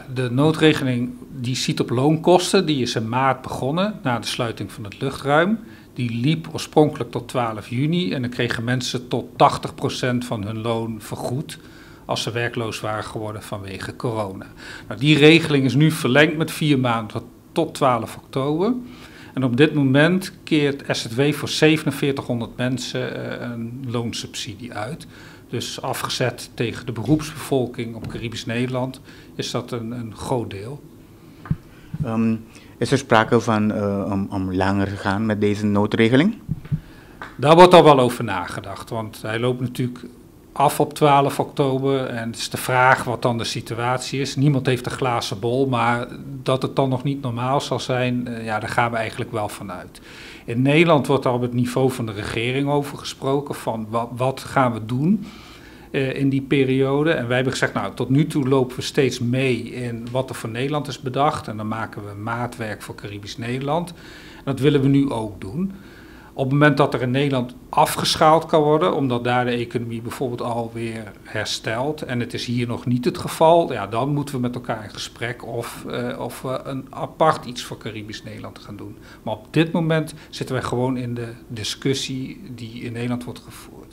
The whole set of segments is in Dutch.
de noodregeling die ziet op loonkosten. Die is in maart begonnen, na de sluiting van het luchtruim. Die liep oorspronkelijk tot 12 juni en dan kregen mensen tot 80% van hun loon vergoed als ze werkloos waren geworden vanwege corona. Nou, die regeling is nu verlengd met 4 maanden tot 12 oktober. En op dit moment keert SZW voor 4700 mensen een loonsubsidie uit. Dus afgezet tegen de beroepsbevolking op Caribisch Nederland is dat een groot deel. Is er sprake van om langer te gaan met deze noodregeling? Daar wordt al wel over nagedacht, want hij loopt natuurlijk af op 12 oktober en het is de vraag wat dan de situatie is. Niemand heeft een glazen bol, maar dat het dan nog niet normaal zal zijn, daar gaan we eigenlijk wel vanuit. In Nederland wordt al op het niveau van de regering over gesproken van wat gaan we doen in die periode. En wij hebben gezegd, nou, tot nu toe lopen we steeds mee in wat er voor Nederland is bedacht. En dan maken we maatwerk voor Caribisch Nederland. En dat willen we nu ook doen. Op het moment dat er in Nederland afgeschaald kan worden, omdat daar de economie bijvoorbeeld alweer herstelt, en het is hier nog niet het geval, ja, dan moeten we met elkaar in gesprek of we een apart iets voor Caribisch Nederland gaan doen. Maar op dit moment zitten wij gewoon in de discussie die in Nederland wordt gevoerd.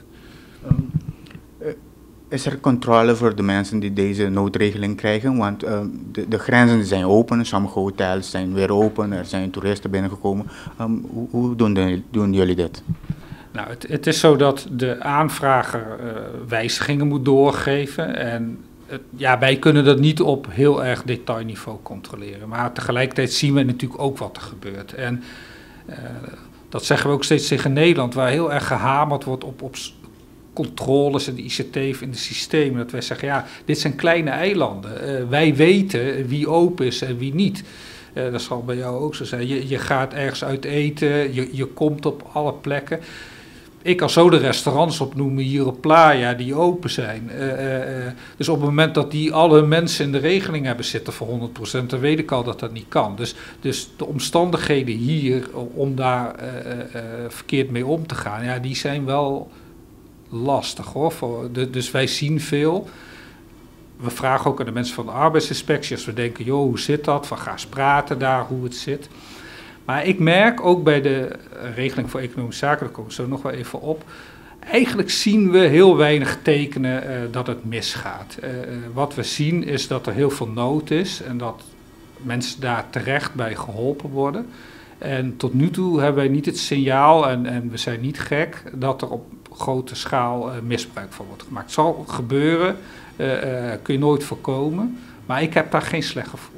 Is er controle voor de mensen die deze noodregeling krijgen? Want de grenzen zijn open, sommige hotels zijn weer open, er zijn toeristen binnengekomen. Hoe doen jullie dit? Nou, het is zo dat de aanvrager wijzigingen moet doorgeven. En wij kunnen dat niet op heel erg detailniveau controleren. Maar tegelijkertijd zien we natuurlijk ook wat er gebeurt. En dat zeggen we ook steeds tegen Nederland, waar heel erg gehamerd wordt op controles en de ICT in de systemen. Dat wij zeggen, ja, dit zijn kleine eilanden. Wij weten wie open is en wie niet. Dat zal bij jou ook zo zijn. Je gaat ergens uit eten, je komt op alle plekken. Ik kan zo de restaurants opnoemen hier op Playa die open zijn. Dus op het moment dat die alle mensen in de regeling hebben zitten voor 100%, dan weet ik al dat dat niet kan. Dus de omstandigheden hier om daar verkeerd mee om te gaan, ja, die zijn wel lastig hoor. Dus wij zien veel. We vragen ook aan de mensen van de arbeidsinspectie, als we denken, joh, hoe zit dat? Van ga eens praten daar, hoe het zit. Maar ik merk ook bij de regeling voor economische zaken, daar komen we zo nog wel even op, eigenlijk zien we heel weinig tekenen dat het misgaat. Wat we zien is dat er heel veel nood is en dat mensen daar terecht bij geholpen worden. En tot nu toe hebben wij niet het signaal, en we zijn niet gek, dat er op grote schaal misbruik van wordt gemaakt. Het zal gebeuren, kun je nooit voorkomen, maar ik heb daar geen slecht gevoel.